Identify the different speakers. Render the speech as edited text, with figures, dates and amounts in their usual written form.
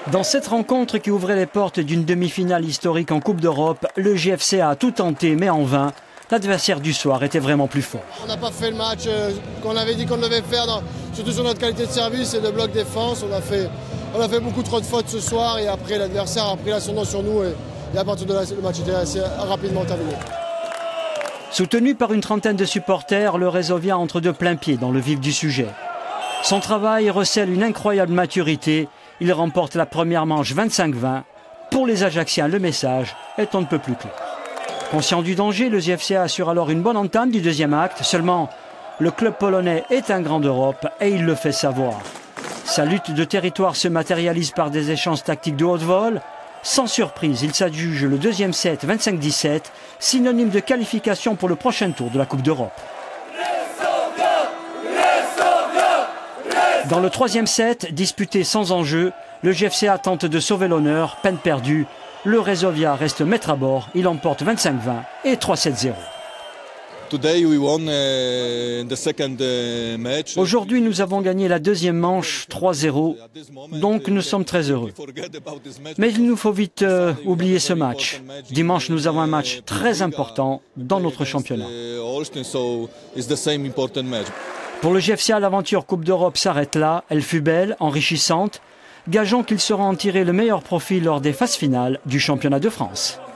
Speaker 1: Dans cette rencontre qui ouvrait les portes d'une demi-finale historique en Coupe d'Europe, le GFC a tout tenté mais en vain. L'adversaire du soir était vraiment plus fort.
Speaker 2: On n'a pas fait le match qu'on avait dit qu'on devait faire, surtout sur notre qualité de service et de bloc défense. On a fait beaucoup trop de fautes ce soir et après l'adversaire a pris l'ascendant sur nous et à partir de là, le match était assez rapidement terminé.
Speaker 1: Soutenu par une trentaine de supporters, le Resovia entre de plein pied dans le vif du sujet. Son travail recèle une incroyable maturité. Il remporte la première manche 25-20. Pour les Ajacciens, le message est on ne peut plus clair. Conscient du danger, le GFC assure alors une bonne entame du deuxième acte. Seulement, le club polonais est un grand d'Europe et il le fait savoir. Sa lutte de territoire se matérialise par des échanges tactiques de haut vol. Sans surprise, il s'adjuge le deuxième set 25-17, synonyme de qualification pour le prochain tour de la Coupe d'Europe. Dans le troisième set, disputé sans enjeu, le GFCA tente de sauver l'honneur, peine perdue. Le Resovia reste maître à bord, il emporte 25-20 et 3-7-0. Aujourd'hui, nous avons gagné la deuxième manche 3-0, donc nous sommes très heureux. Mais il nous faut vite oublier ce match. Dimanche, nous avons un match très important dans notre championnat. Pour le GFCA, l'aventure Coupe d'Europe s'arrête là. Elle fut belle, enrichissante. Gageons qu'ils sauront en tirer le meilleur profit lors des phases finales du championnat de France.